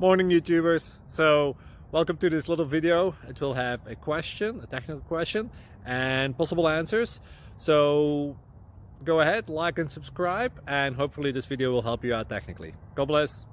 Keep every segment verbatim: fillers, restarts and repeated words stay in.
Morning YouTubers. So welcome to this little video. It will have a question, a technical question, and possible answers. So go ahead, like and subscribe, and hopefully this video will help you out technically. God bless.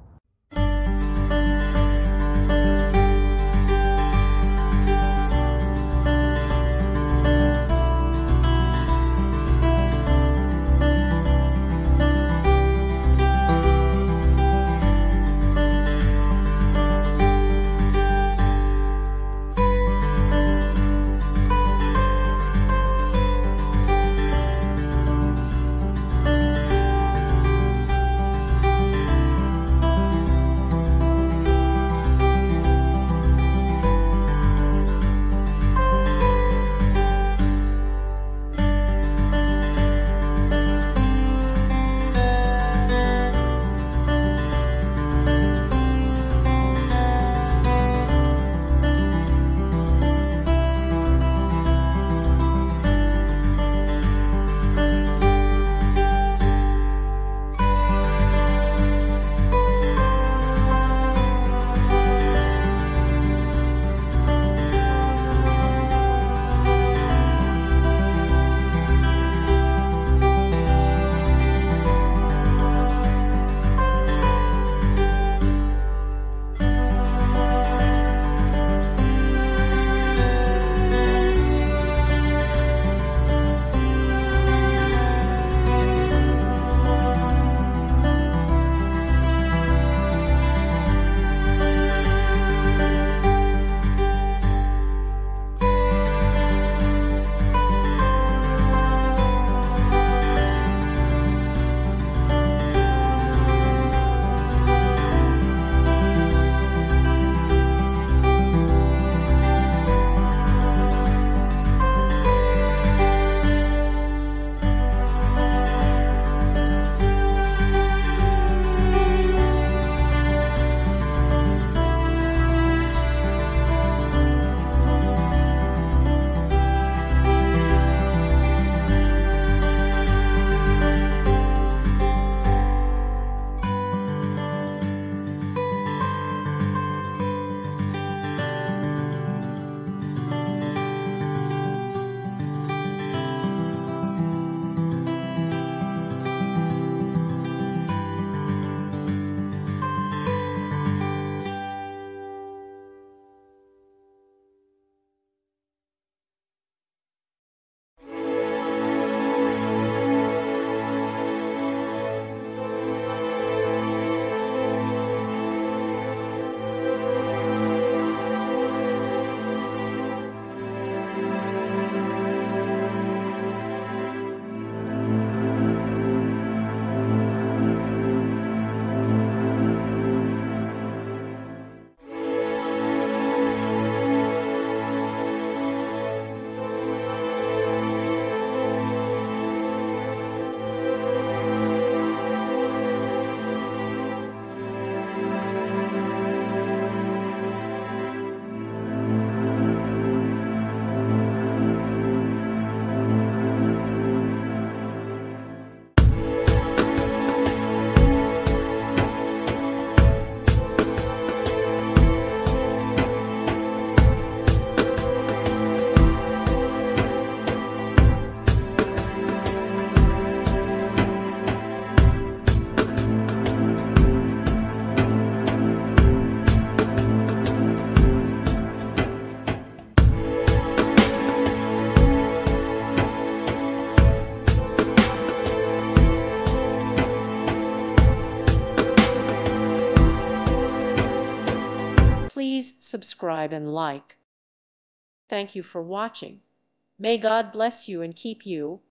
Please subscribe and like. Thank you for watching. May God bless you and keep you.